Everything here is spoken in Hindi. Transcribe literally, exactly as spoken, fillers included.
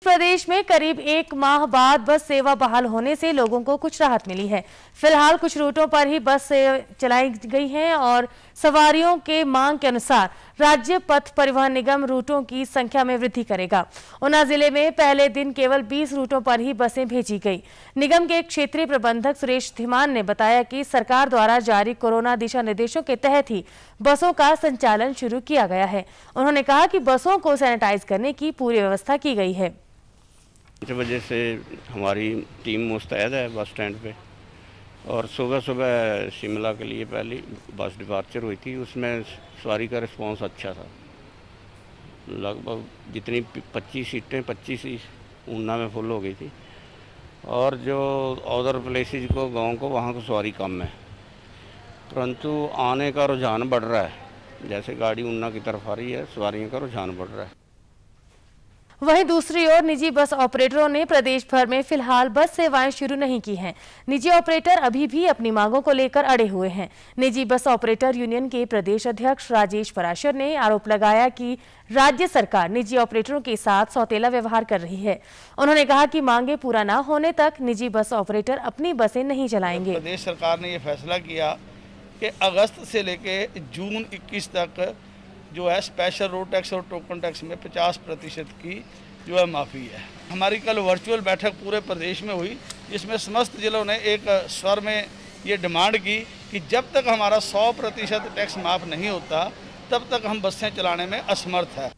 प्रदेश में करीब एक माह बाद बस सेवा बहाल होने से लोगों को कुछ राहत मिली है। फिलहाल कुछ रूटों पर ही बस से चलाई गई हैं और सवारियों के मांग के अनुसार राज्य पथ परिवहन निगम रूटों की संख्या में वृद्धि करेगा। ऊना जिले में पहले दिन केवल बीस रूटों पर ही बसें भेजी गई। निगम के क्षेत्रीय प्रबंधक सुरेश धीमान ने बताया कि सरकार द्वारा जारी कोरोना दिशा निर्देशों के तहत ही बसों का संचालन शुरू किया गया है। उन्होंने कहा कि बसों को सैनिटाइज करने की पूरी व्यवस्था की गई है। इस वजह से हमारी टीम मुस्तैद है बस स्टैंड पे और सुबह सुबह शिमला के लिए पहली बस डिपार्चर हुई थी, उसमें सवारी का रिस्पांस अच्छा था। लगभग जितनी पच्चीस सीटें पच्चीस ही ऊना में फुल हो गई थी और जो अदर प्लेसेस को गांव को वहाँ को सवारी कम है, परंतु आने का रुझान बढ़ रहा है। जैसे गाड़ी ऊना की तरफ आ रही है, सवारियों का रुझान बढ़ रहा है। वहीं दूसरी ओर निजी बस ऑपरेटरों ने प्रदेश भर में फिलहाल बस सेवाएं शुरू नहीं की हैं। निजी ऑपरेटर अभी भी अपनी मांगों को लेकर अड़े हुए हैं। निजी बस ऑपरेटर यूनियन के प्रदेश अध्यक्ष राजेश पराशर ने आरोप लगाया कि राज्य सरकार निजी ऑपरेटरों के साथ सौतेला व्यवहार कर रही है। उन्होंने कहा कि मांगे पूरा न होने तक निजी बस ऑपरेटर अपनी बसें नहीं चलाएंगे। प्रदेश सरकार ने यह फैसला किया कि अगस्त से लेके जून इक्कीस तक जो है स्पेशल रोड टैक्स और टोकन टैक्स में पचास प्रतिशत की जो है माफ़ी है। हमारी कल वर्चुअल बैठक पूरे प्रदेश में हुई, जिसमें समस्त जिलों ने एक स्वर में ये डिमांड की कि जब तक हमारा सौ प्रतिशत टैक्स माफ़ नहीं होता तब तक हम बसें चलाने में असमर्थ है।